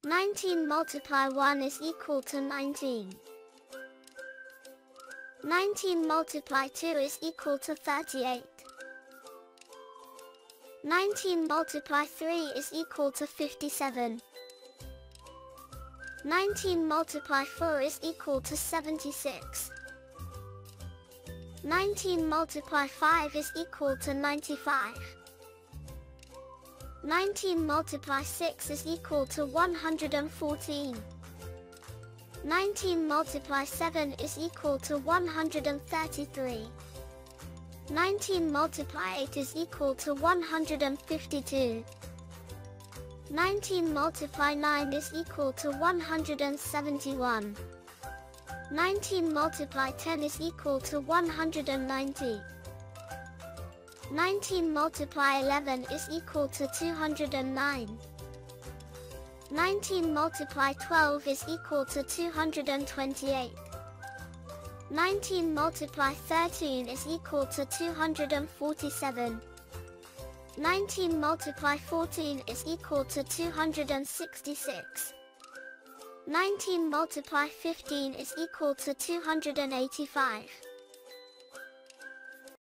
19 multiply 1 is equal to 19. 19 multiply 2 is equal to 38. 19 multiply 3 is equal to 57. 19 multiply 4 is equal to 76. 19 multiply 5 is equal to 95. 19 multiply 6 is equal to 114. 19 multiply 7 is equal to 133. 19 multiply 8 is equal to 152. 19 multiply 9 is equal to 171. 19 multiply 10 is equal to 190. 19 multiply 11 is equal to 209. 19 multiply 12 is equal to 228. 19 multiply 13 is equal to 247. 19 multiply 14 is equal to 266. 19 multiply 15 is equal to 285.